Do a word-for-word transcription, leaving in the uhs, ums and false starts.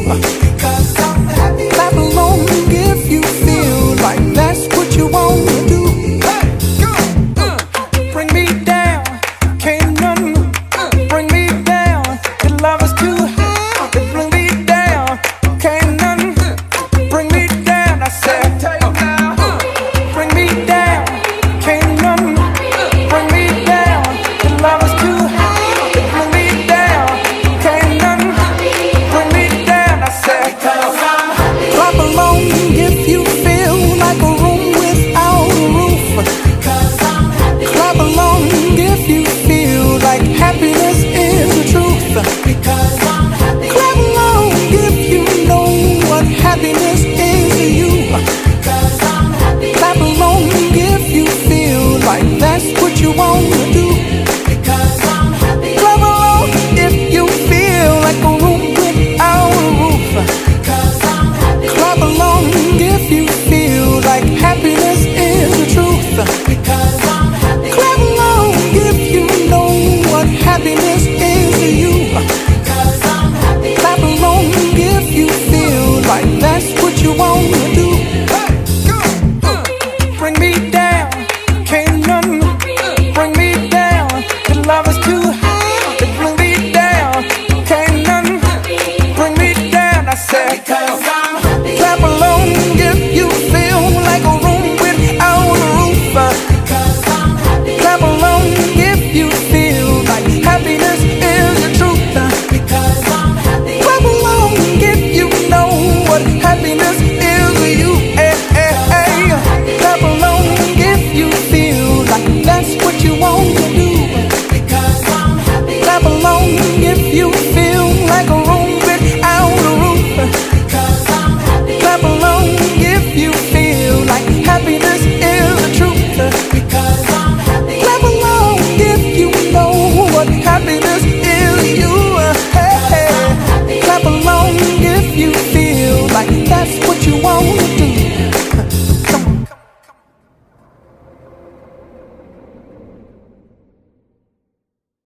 because I'm happy. Clap along if you feel like that's what you want to do. Hey, go, uh, Bring me down, can't none bring me down. Your love is too high to bring me down. Can't none bring me down. I said, tell you now, uh, bring me down, can't none bring me down. Your love is too high to bring me down. Can't none bring me down. I said, because I'm happy. clap along if you feel like a room without a roof. Because I'm happy. Clap along if you feel like happiness is the truth. Because I'm happy. Clap along if you know what happiness is to you. Because I'm happy. Clap along if you feel like that's what you want to do. Because I'm happy. Clap along if you feel like a room without a roof. Because I'm happy. Clap along if you feel like happiness is the truth. Because I'm happy. Clap along if you know what happiness is to you. Because I'm happy. Clap along if you feel like that's what you want to do. Hey, go, uh, Bring me down, can't none bring me down. Your love is too high to bring me down. Can't none bring me down. I said, because I'm happy. clap along if you feel like a room without a roof. Because I'm happy. Clap along if you feel like happiness is the truth. Because I'm happy. Clap along if you know what happiness is to you. Hey, hey, hey. Clap along if you feel like that's what you want to do. Because I'm happy. Clap along if you